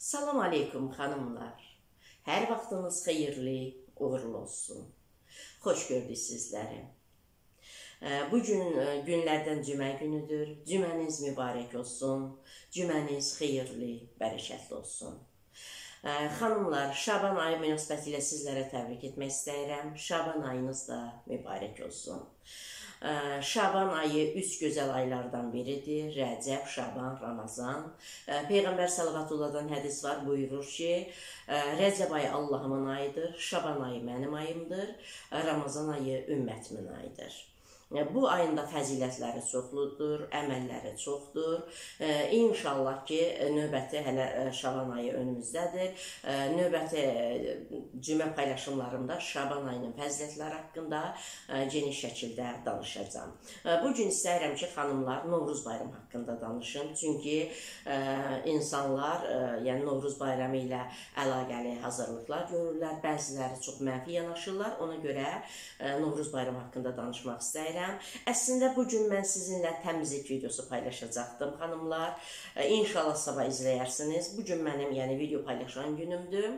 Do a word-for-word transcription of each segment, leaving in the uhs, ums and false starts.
Salam aleykum xanımlar. Hər vaxtınız xeyirli, uğurlu olsun. Xoş gördük sizləri. Bugün günlərdən cümə günüdür. Cüməniz mübarək olsun. Cüməniz xeyirli, bərəkətli olsun. Xanımlar, Şaban ayı münasibətilə sizlərə təbrik etmək istəyirəm. Şaban ayınız da mübarək olsun. Şaban ayı üç gözəl aylardan biridir. Rəcəb, Şaban, Ramazan. Peyğəmbər Səllallahu hədis var, buyurur ki, Rəcəb ayı Allahımın ayıdır, Şaban ayı mənim ayımdır, Ramazan ayı ümmətimin ayıdır. Bu ayında fəzilətləri çoxludur, əməlləri çoxdur. İnşallah ki, növbəti hələ Şaban ayı önümüzdədir. Növbəti cümə paylaşımlarımda Şaban ayının fəzilətləri haqqında geniş şəkildə danışacağım. Bugün istəyirəm ki, xanımlar Novruz bayramı haqqında danışım. Çünki insanlar yəni Novruz bayramı ilə əlaqəli hazırlıqlar görürlər. Bəziləri çox mənfi yanaşırlar. Ona görə Novruz bayramı haqqında danışmaq istəyirəm. Əslində bugün mən sizinlə təmizlik videosu paylaşacaqdım xanımlar. İnşallah sabah izləyərsiniz. Bugün mənim yəni video paylaşan günümdür.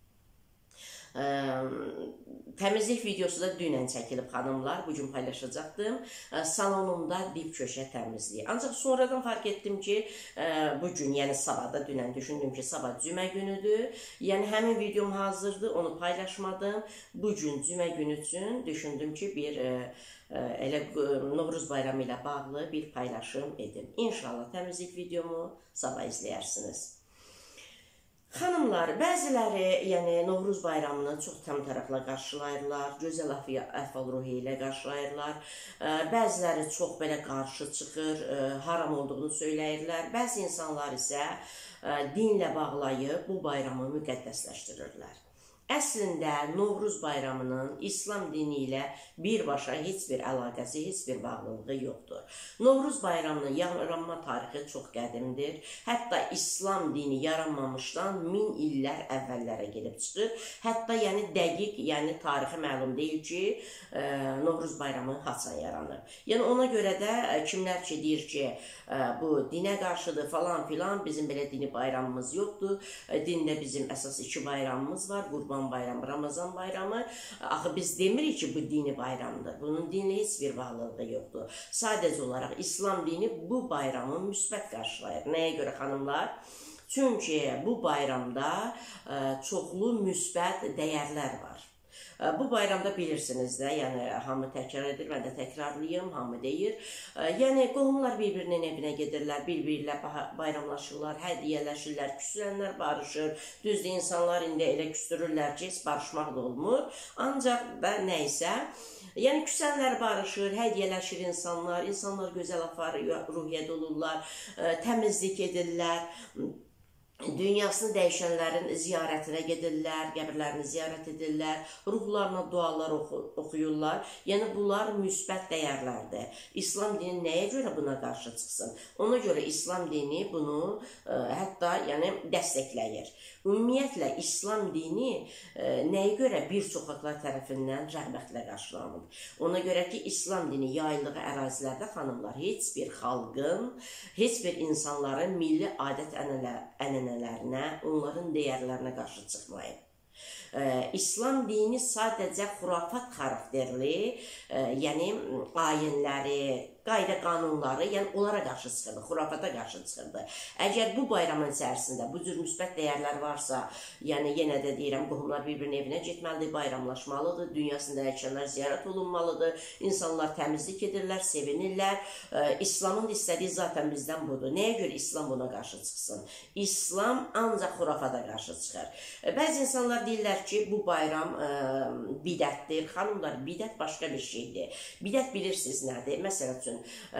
Təmizlik videosu da dünən çəkilib xanımlar. Bugün paylaşacaqdım. Salonumda dip köşə təmizliyi. Ancaq sonradan fark etdim ki, bugün yəni sabahda dünən düşündüm ki, sabah cümə günüdür. Yəni həmin videom hazırdır, onu paylaşmadım. Bugün cümə günü üçün düşündüm ki, bir elə Novruz bayramı ilə bağlı bir paylaşım edim. İnşallah təmizlik videomu sabah izləyərsiniz. Xanımlar, bəziləri yəni Novruz bayramını çox təmtəraqla qarşılayırlar, gözəl əhval-ruhiyyə ilə qarşılayırlar. Bəziləri çox belə qarşı çıxır, haram olduğunu söyləyirlər. Bəzi insanlar isə dinlə bağlayıb bu bayramı müqəddəsləşdirirlər. Əslində, Novruz bayramının İslam dini ilə birbaşa heç bir əlaqəsi, heç bir bağlılığı yoxdur. Novruz bayramının yaranma tarixi çox qədimdir. Hətta İslam dini yaranmamışdan min illər əvvəllərə gedib çıxır. Hətta yəni dəqiq, yəni tarixi məlum deyil ki, Novruz bayramı haçan yaranır. Yəni ona görə də kimlər ki deyir ki, bu dinə qarşıdır falan filan, bizim belə dini bayramımız yoxdur. Dində bizim əsas iki bayramımız var, Qurban bayramı, Ramazan bayramı. Axı biz demirik ki, bu dini bayramdır. Bunun dinlə heç bir bağlılığı yoxdur. Sadəcə olaraq İslam dini bu bayramı müsbət qarşılayır. Nəyə görə xanımlar? Çünki bu bayramda çoxlu müsbət dəyərlər var. Bu bayramda bilirsiniz də, yəni hamı təkrar edir, mən də təkrarlayım, hamı deyir. Yəni qohumlar bir-birinin evinə gedirlər, bir-birilə bayramlaşırlar, hədiyyələşirlər, küsülənlər barışır. Düzdür, insanlar indi elə küstürürlər ki, heç barışmaq da olmur. Ancaq da nəysə, yəni küsənlər barışır, hədiyyələşir insanlar, insanlar gözəl ruhiyyədə olurlar, təmizlik edirlər. Dünyasını dəyişənlərin ziyarətinə gedirlər, qəbirlərini ziyarət edirlər, ruhlarına dualar oxuyurlar. Yəni, bunlar müsbət dəyərlərdir. İslam dini nəyə görə buna qarşı çıxsın? Ona görə İslam dini bunu hətta yəni, dəstəkləyir. Ümumiyyətlə, İslam dini nəyə görə bir çox xalqlar tərəfindən rəğbətlə qarşılanır? Ona görə ki, İslam dini yayıldığı ərazilərdə xanımlar heç bir xalqın, heç bir insanların milli adət ənənələrinə, onların dəyərlərinə qarşı çıxmayıb. İslam dini sadəcə xurafat xarakterli, yəni ayinləri, qayda qanunları, yəni onlara qarşı çıxırdı, xurafata qarşı çıxırdı. Əgər bu bayramın içərisində bu cür müsbət dəyərlər varsa, yəni yenə də deyirəm, qohumlar bir-birinin evinə getməlidir, bayramlaşmalıdır, dünyasında dəyişənlər ziyarət olunmalıdır, insanlar təmizlik edirlər, sevinirlər. İslamın istədiyi zaten bizdən budur. Nəyə görə İslam buna qarşı çıxsın? İslam ancaq xurafata qarşı çıxır. Bəzi insanlar deyirlər ki, bu bayram bidətdir. Xanımlar, bidət başqa bir şeydir. Bidət bilirsiniz nədir? Məsəl üçün,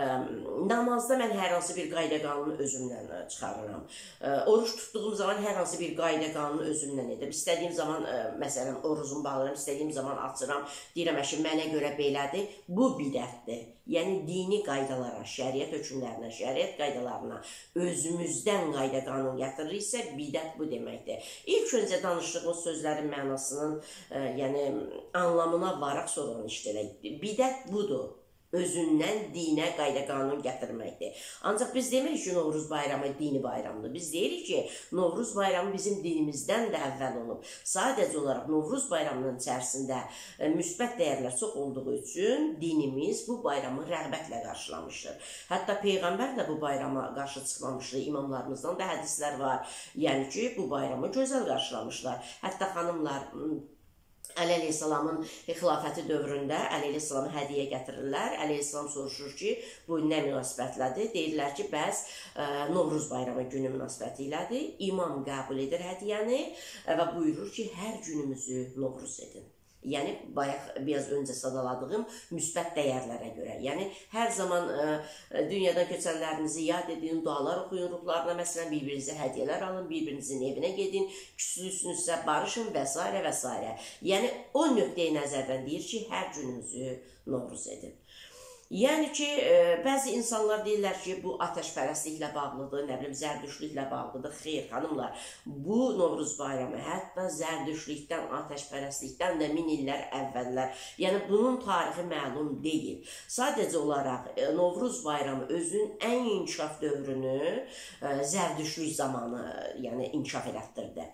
namazda mən hər hansı bir qayda qanunu özümdən çıxarıram. Oruç tutduğum zaman hər hansı bir qayda qanunu özümdən edim. İstədiyim zaman, məsələn, orucumu bağlayıram, istədiyim zaman açıram, deyirəm, əşi, mənə görə belədir. Bu bidətdir. Yəni, dini qaydalara, şəriət hökmlərinə, şəriət qaydalarına özümüzdən qayda qanun gətiririksə, bidət bu deməkdir. İlk öncə danışdığımız sözlərin mənasının, yəni, anlamına varaq sonra onu işləyək. Bidət budur. özündən dinə qayda-qanun gətirməkdir. Ancaq biz demirik ki, Novruz bayramı dini bayramdır. Biz deyirik ki, Novruz bayramı bizim dinimizdən də əvvəl olub. Sadəcə olaraq Novruz bayramının içərisində müsbət dəyərlər çox olduğu üçün dinimiz bu bayramı rəğbətlə qarşılamışdır. Hətta Peyğəmbər də bu bayrama qarşı çıxmamışdır. İmamlarımızdan da hədislər var. Yəni ki, bu bayramı gözəl qarşılamışlar. Hətta xanımlar Əli Əleyhisselamın xilafəti dövründə Əli Əleyhisselamı hədiyyə gətirirlər. Əli Əleyhisselam soruşur ki, bu nə münasibətlədir? Deyirlər ki, bəs ə, Novruz bayramı günü münasibəti ilədir. İmam qəbul edir hədiyyəni və buyurur ki, hər günümüzü Novruz edin. Yəni, bayaq biraz öncə sadaladığım müsbət dəyərlərə görə. Yəni, hər zaman ə, dünyadan köçənlərinizi yad edin, dualar oxuyun ruhlarına, məsələn, bir-birinizə hədiyyələr alın, bir-birinizin evinə gedin, küslüsünüzsə barışın və s. və s. Yəni, o nöqteyi nəzərdən deyir ki, hər gününüzü Novruz edin. Yəni ki, bəzi insanlar deyirlər ki, bu ateşpərəstliklə bağlıdır, nə bilim, zərdüşlüklə bağlıdır. Xeyr, xanımlar, bu Novruz bayramı hətta zərdüşlükdən, ateşpərəstlikdən də min illər əvvəllər. Yəni, bunun tarixi məlum deyil. Sadəcə olaraq Novruz bayramı özünün ən inkişaf dövrünü zərdüşlük zamanı yəni, inkişaf elətdirdi.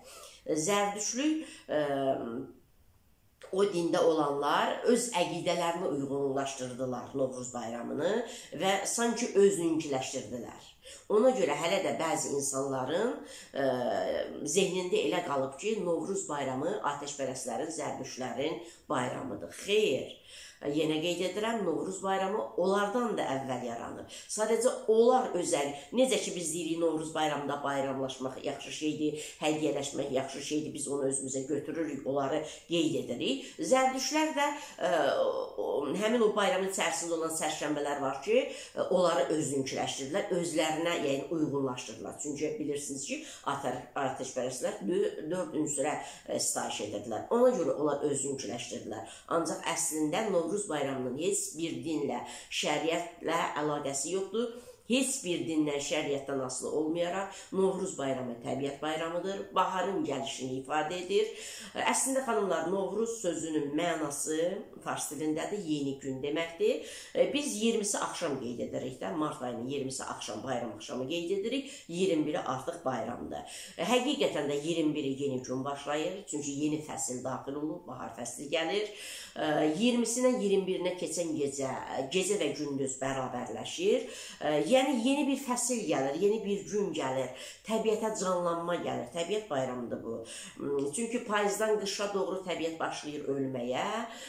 Zərdüşlük o dində olanlar öz əqidələrini uyğunlaşdırdılar Novruz bayramını və sanki özünkiləşdirdilər. Ona görə hələ də bəzi insanların ə, zehnində elə qalıb ki, Novruz bayramı ateşpərəstlərin, zərdüşlərin bayramıdır. Xeyr. Yenə qeyd edirəm, Novruz bayramı onlardan da əvvəl yaranır. Sadəcə onlar özəl, necə ki biz deyirik Novruz bayramında bayramlaşmaq yaxşı şeydir, hədiyyələşmək yaxşı şeydir, biz onu özümüzə götürürük, onları qeyd edirik. Zərdüşlər də ə, həmin o bayramın içərisində olan sərşənbələr var ki, onları özünkiləşdirdilər, özlərinə yəni, uyğunlaşdırdılar. Çünki bilirsiniz ki, ateşpərəstlər dörd ünsürə sitayiş edirdilər. Ona görə onlar özünkiləşdirdilər. Ancaq əslində Novruz Novruz bayramının heç bir dinlə, şəriətlə əlaqəsi yoxdur. Heç bir dindən, şəriətdən asılı olmayaraq Novruz bayramı təbiət bayramıdır. Baharın gəlişini ifadə edir. Əslində, xanımlar, Novruz sözünün mənası fars dilindədir, yeni gün deməkdir. Biz iyirmisi axşam qeyd edirik də, mart ayının iyirmisi axşam, bayram axşamı qeyd edirik. iyirmi biri artıq bayramdır. Həqiqətən də iyirmi biri yeni gün başlayır. Çünki yeni fəsil daxil olub, bahar fəsli gəlir. iyirmisindən iyirmi birinə keçən gecə, gecə və gündüz bərabərləşir. Yəni, yeni bir fəsil gəlir, yeni bir gün gəlir, təbiətə canlanma gəlir. Təbiət bayramıdır bu. Çünki payızdan qışa doğru təbiət başlayır ölməyə.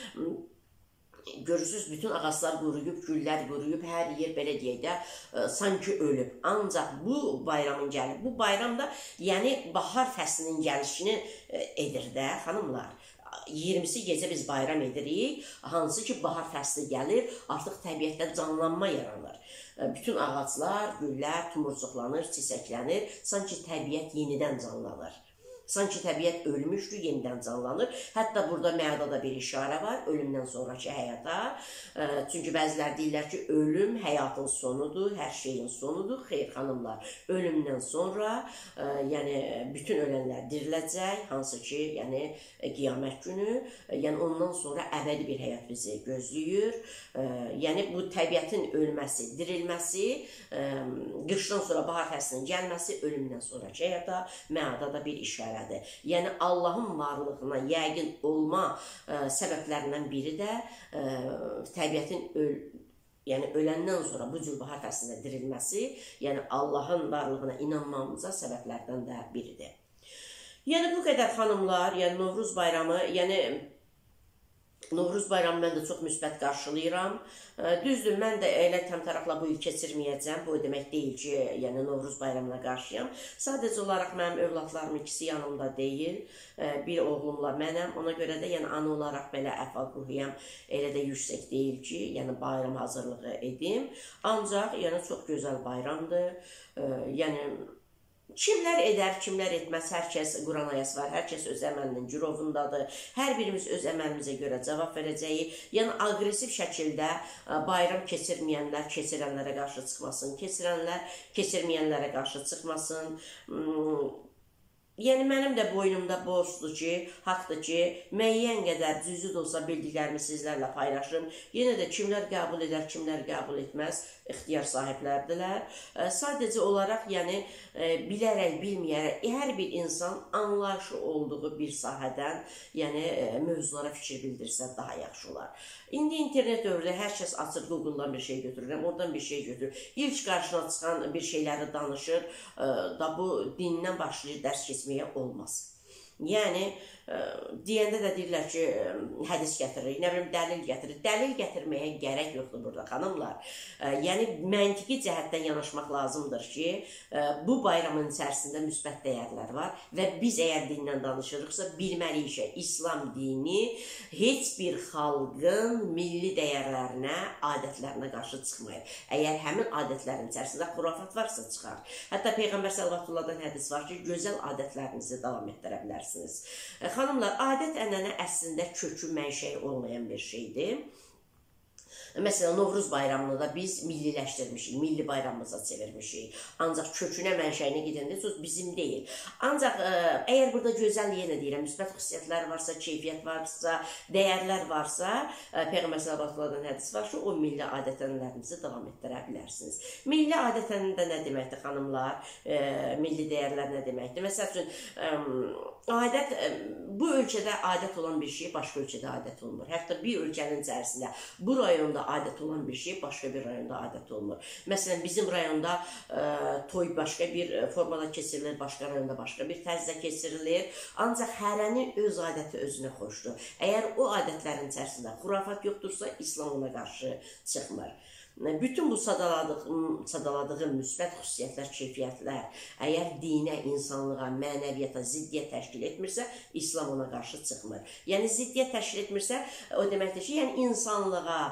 Görürsünüz, bütün ağaclar quruyub, güllər quruyub, hər yer belə deyək də, sanki ölüb. Ancaq bu bayramın gəlir. Bu bayramda, yəni, bahar fəslinin gəlişini edir də, xanımlar. iyirmisi gecə biz bayram edirik, hansı ki bahar fəsli gəlir, artıq təbiətdə canlanma yaranır. Bütün ağaclar, güllər tumurcuqlanır, çiçəklənir, sanki təbiət yenidən canlanır. Sanki təbiət ölmüşdür, yenidən canlanır. Hətta burada məadada bir işarə var, ölümdən sonraki həyata. Çünki bəzilər deyirlər ki, ölüm həyatın sonudur, hər şeyin sonudur. Xeyr, xanımlar, ölümdən sonra yəni, bütün ölənlər diriləcək, hansı ki, yəni, qiyamət günü, yəni ondan sonra əbədi bir həyat bizi gözləyir. Yəni, bu təbiətin ölməsi, dirilməsi, qışdan sonra bahar fəslinin gəlməsi, ölümdən sonraki həyata, məadada bir işarə. Yəni, Allahın varlığına yəqin olma ə, səbəblərindən biri də ə, təbiətin öl yəni, öləndən sonra bu cür bahar fəslində dirilməsi, yəni Allahın varlığına inanmamıza səbəblərdən də biridir. Yəni, bu qədər xanımlar, yəni Novruz bayramı, yəni Novruz bayramı mən də çox müsbət qarşılayıram. Düzdür, mən də elə təmtəraqla bu il keçirməyəcəm. Bu demək deyil ki, yəni Novruz bayramına qarşıyam. Sadəcə olaraq mənim övladlarım ikisi yanımda deyil. Bir oğlumla mənəm. Ona görə də yəni ana olaraq belə əhval-ruhiyyəm elə də yüksək deyil ki, yəni bayram hazırlığı edim. Ancaq yəni çox gözəl bayramdır. Yəni kimlər edər, kimlər etməz, hər kəs Quran ayəsi var, hər kəs öz əməlinin girovundadır, hər birimiz öz əməlimizə görə cavab verəcəyik. Yəni, aqresiv şəkildə bayram keçirməyənlər keçirənlərə qarşı çıxmasın, keçirənlər keçirməyənlərə qarşı çıxmasın. Yəni mənim də boynumda borcdur ki, haqdır ki, müəyyən qədər cüzi də olsa bildiklərimi sizlərlə paylaşım. Yenə də kimlər qəbul edər, kimlər qəbul etməz, ixtiyar sahiblərdirlər. Sadəcə olaraq, yəni bilərək, bilməyərək hər bir insan anlayışı olduğu bir sahədən, yəni mövzulara fikir bildirsə daha yaxşı olar. İndi internet dövründə hər kəs açır, Google-dan bir şey götürürəm, oradan bir şey götürür. İlk qarşına çıxan bir şeyləri danışır, da bu dindən başlayır dərs keçməyə olmaz. Yəni, deyəndə də deyirlər ki, hədis gətirir, nə bilim, dəlil gətirir. Dəlil gətirməyə gərək yoxdur burada, xanımlar. Yəni, məntiqi cəhətdən yanaşmaq lazımdır ki, bu bayramın içərisində müsbət dəyərlər var və biz əgər dindən danışırıqsa, bilməliyik ki, İslam dini heç bir xalqın milli dəyərlərinə, adətlərinə qarşı çıxmayır. Əgər həmin adətlərin içərisində xurafat varsa, çıxar. Hətta Peyğəmbər sallallahu hədis var ki, gözəl adətlərinizi davam etdirə bilərsiniz. Xanımlar, adət ənənə əslində kökü mənşəyi olmayan bir şeydir. Məsələn, Novruz bayramını da biz milliləşdirmişik, milli bayramımıza çevirmişik. Ancaq kökünə, mənşəyinə gedəndə söz bizim deyil. Ancaq əgər burada gözəl, yenə deyirəm, müsbət xüsusiyyətlər varsa, keyfiyyət varsa, dəyərlər varsa, Peyğəmbər sallallahu hədis var ki, o milli adət-ənənələrinizi davam etdirə bilərsiniz. Milli adət-ənənə nə deməkdir, xanımlar? Milli dəyərlər nə deməkdir? Məsəl üçün, adət, bu ölkədə adət olan bir şey başqa ölkədə adət olmur. Hətta bir ölkənin içərisində bu rayonda adət olan bir şey başqa bir rayonda adət olmur. Məsələn, bizim rayonda toy başqa bir formada keçirilir, başqa rayonda başqa bir tərzdə keçirilir. Ancaq hərənin öz adəti özünə xoşdur. Əgər o adətlərin içərisində xurafat yoxdursa, İslam ona qarşı çıxmır. Bütün bu sadaladığım, sadaladığım müsbət xüsusiyyətlər, keyfiyyətlər, əgər dinə, insanlığa, mənəviyyata ziddiyyət təşkil etmirsə, İslam ona qarşı çıxmır. Yəni, ziddiyyət təşkil etmirsə, o deməkdir ki, yəni insanlığa,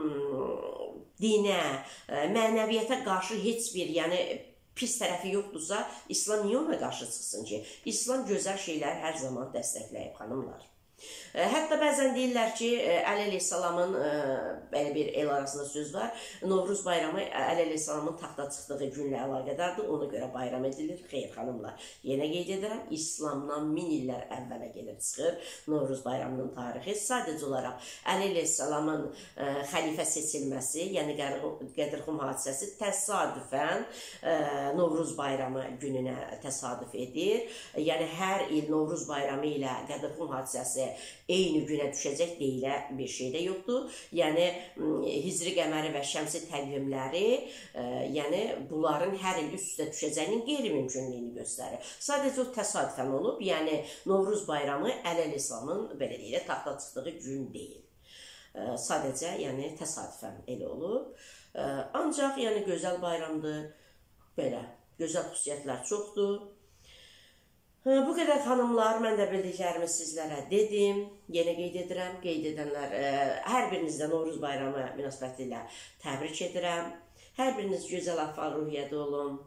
dinə, mənəviyyata qarşı heç bir, yəni, pis tərəfi yoxdursa, İslam niyə ona qarşı çıxsın ki? İslam gözəl şeylər hər zaman dəstəkləyib, xanımlar. Hətta bəzən deyirlər ki, Əli əleyhissalamın, belə bir el arasında söz var, Novruz bayramı Əli əleyhissalamın taxta çıxdığı günlə əlaqədardır, ona görə bayram edilir. Xeyr, xanımlar, yenə qeyd edirəm, İslamdan min illər əvvələ gelib çıxır Novruz bayramının tarixi. Sadəcə olaraq Əli əleyhissalamın xəlifə seçilməsi, yəni Qədirxum hadisəsi təsadüfən Novruz bayramı gününə təsadüf edir. Yəni, hər il Novruz bayramı ilə Qədirxum hadisəsi eyni günə düşəcək deyilə bir şey də yoxdur. Yəni, hicri qəməri və şəmsi təqvimləri, yəni, bunların hər il üst-üstə düşəcəyinin qeyri-mümkünlüyünü göstərir. Sadəcə o təsadüfən olub, yəni, Novruz bayramı Əli əleyhissalamın, belə deyilə, taxta çıxdığı gün deyil. Sadəcə, yəni, təsadüfən elə olub. Ancaq, yəni, gözəl bayramdır, belə, gözəl xüsusiyyətlər çoxdur. Bu qədər xanımlar, mən də bildiklərimi sizlərə dedim, yenə qeyd edirəm, qeyd edənlər, hər birinizdə Novruz bayramı münasibəti ilə təbrik edirəm, hər biriniz gözəl ahval ruhiyyədə olun.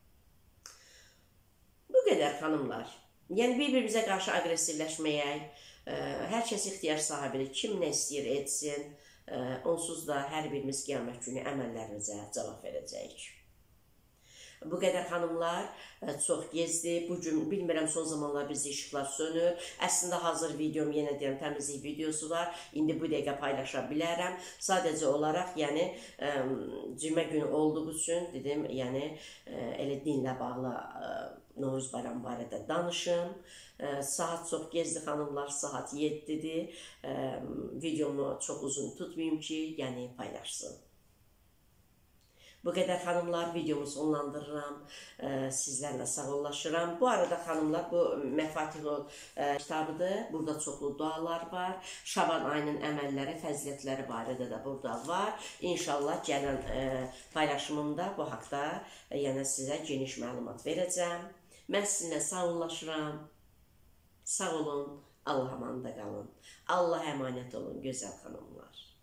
Bu qədər xanımlar, yəni bir-birimizə qarşı aqressivləşməyək, hər kəs ixtiyar sahibidir, kim nə istəyir etsin, onsuz da hər birimiz qiyamət günü əməllərimizə cavab verəcəyik. Bu qədər xanımlar, çox gezdi. Bugün, bilmirəm, son zamanlar bizdə işıqlar sönür. Əslində, hazır videom, yenə deyirəm, təmizlik videosu var. İndi bu dəqiqə paylaşa bilərəm. Sadəcə olaraq, yəni, cümə günü olduğu üçün, dedim, yəni, elə dinlə bağlı Novruz bayramı barədə danışım. Saat çox gezdi, xanımlar, saat yeddidir. Videomu çox uzun tutmayayım ki, yəni, paylaşsın. Bu qədər xanımlar, videomu sonlandırıram, sizlərlə sağollaşıram. Bu arada xanımlar, bu Məfatihul kitabıdır, burada çoxlu dualar var. Şaban ayının əməlləri, fəzilətləri barədə də burada var. İnşallah gələn paylaşımımda bu haqda yəni sizə geniş məlumat verəcəm. Mən sizinlə sağollaşıram. Sağ olun, Allah amanında qalın. Allah əmanət olun, gözəl xanımlar.